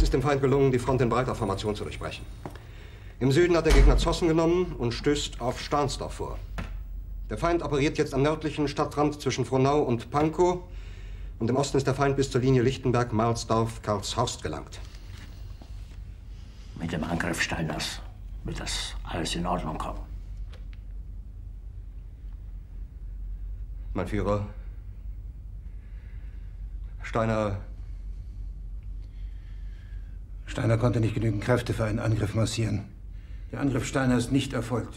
ist dem Feind gelungen, die Front in breiter Formation zu durchbrechen. Im Süden hat der Gegner Zossen genommen und stößt auf Stahnsdorf vor. Der Feind operiert jetzt am nördlichen Stadtrand zwischen Frohnau und Pankow. Und im Osten ist der Feind bis zur Linie Lichtenberg-Marsdorf-Karlshorst gelangt. Mit dem Angriff Steiners wird das alles in Ordnung kommen. Mein Führer, Steiner konnte nicht genügend Kräfte für einen Angriff massieren. Der Angriff Steiner ist nicht erfolgt.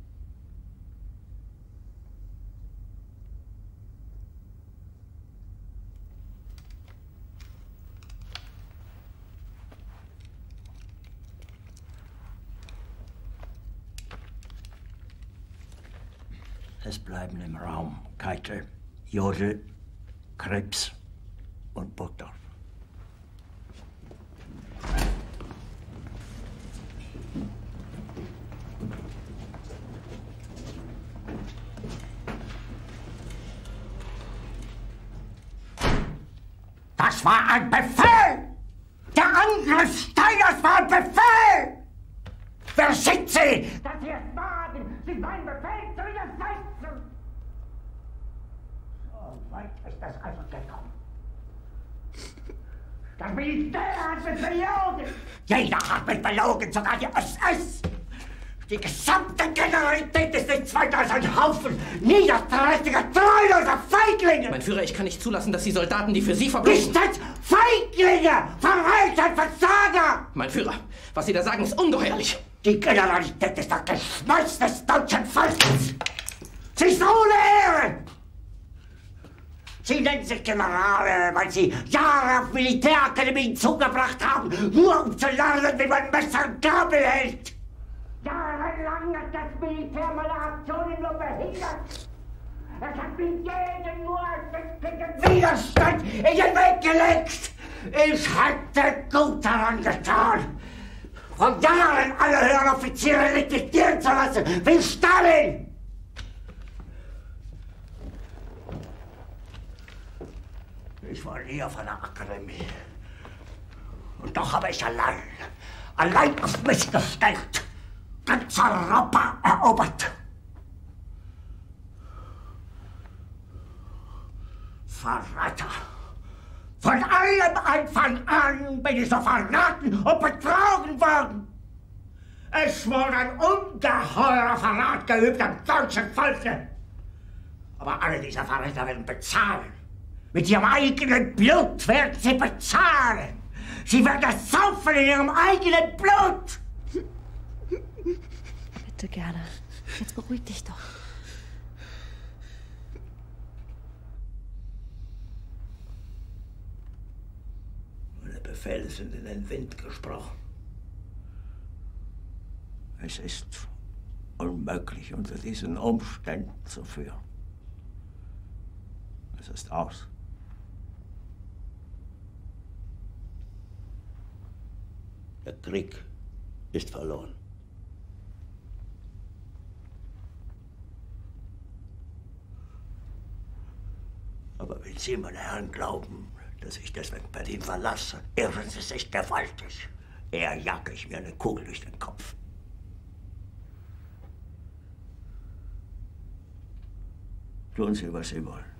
Es bleiben im Raum Keitel, Jodl, Krebs und Burgdorf. Das war ein Befehl! Der Angriff Steiners war ein Befehl! Wer schickt Sie? Dass Sie es wagen, sich meinen Befehl zu widersetzen! So weit ist das also gekommen. Das Militär hat mich belogen! Jeder hat mich belogen, sogar die SS! Die gesamte Generalität ist nichts weiter als ein Haufen niederträchtiger, treuloser Feiglinge! Mein Führer, ich kann nicht zulassen, dass die Soldaten, die für Sie verbringen... Nicht als Feiglinge! Verräter, Versager! Mein Führer, was Sie da sagen, ist ungeheuerlich! Die Generalität ist das Geschmeiß des deutschen Volkes! Sie ist ohne Ehre! Sie nennen sich Generale, weil Sie Jahre auf Militärakademien zugebracht haben, nur um zu lernen, wie man Messer und Gabel hält! Jahrelang hat das Militär meine Aktionen nur behindert. Es hat mir jeden nur ersichtlichen Widerstand in den Weg gelegt. Ich hätte gut daran getan, von Jahren alle höheren Offiziere liquidieren zu lassen, wie Stalin. Ich war nie auf einer Akademie. Und doch habe ich allein auf mich gestellt, ganz Europa erobert. Verräter! Von allem Anfang an bin ich so verraten und betrogen worden. Es wurde ein ungeheurer Verrat geübt am deutschen Volke. Aber alle diese Verräter werden bezahlen. Mit ihrem eigenen Blut werden sie bezahlen. Sie werden das saufen in ihrem eigenen Blut. Bitte gerne. Jetzt beruhig dich doch. Meine Befehle sind in den Wind gesprochen. Es ist unmöglich, unter diesen Umständen zu führen. Es ist aus. Der Krieg ist verloren. Aber wenn Sie, meine Herren, glauben, dass ich deswegen Berlin verlasse, irren Sie sich gewaltig. Eher jage ich mir eine Kugel durch den Kopf. Tun Sie, was Sie wollen.